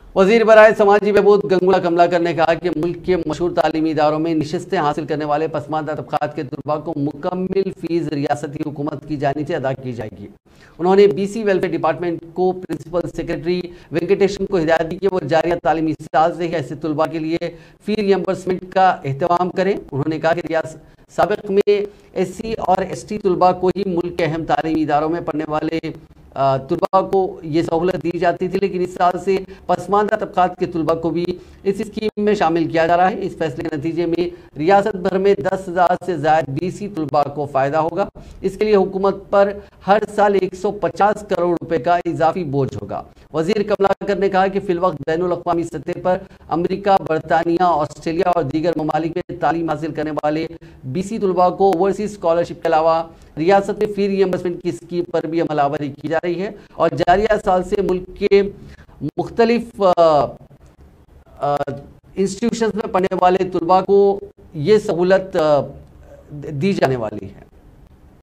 वजीर बराए समाजी बहबूद गंगूला कमलाकर ने कहा कि मुल्क के मशहूर तालीमी इदारों में नशिस्तें हासिल करने वाले पसमानदा तबकात के तलबा को मुकम्मल फीस रियासती हुकूमत की जानिब से अदा की जाएगी। उन्होंने BC वेलफेयर डिपार्टमेंट को प्रिंसिपल सेक्रेटरी वेंकटेशन को हिदायत दी कि वो जारिया तालीमी साल से ही ऐसे तलबा के लिए फी रियम्बर्समेंट का एहतमाम करें। उन्होंने कहा कि साबिक में SC और ST तलबा को ही मुल्क के अहम तालीमी इदारों में पढ़ने वाले तलबा को ये सहूलत दी जाती थी, लेकिन इस साल से पसमानदा तबकात के तलबा को भी इस स्कीम में शामिल किया जा रहा है। इस फैसले के नतीजे में रियासत भर में 10,000 से ज़ायद BC तलबा को फ़ायदा होगा। इसके लिए हुकूमत पर हर साल 150 करोड़ रुपए का इजाफी बोझ होगा। वजीर कमलाकर ने कहा कि फिलवक्त बैनुल अक़वामी सतह पर अमरीका, बरतानिया, ऑस्ट्रेलिया और दीगर ममालिक में तालीम हासिल करने वाले BC तलबा को ओवरसीज स्कॉलरशिप के अलावा रियासत में फी रियम्बर्समेंट की स्कीम पर भी अमलावरी की जा रही है और जारिया साल से मुल्क के मुख्तलिफ इंस्टीट्यूशंस में पढ़ने वाले तलबा को ये सहूलत दी जाने वाली है।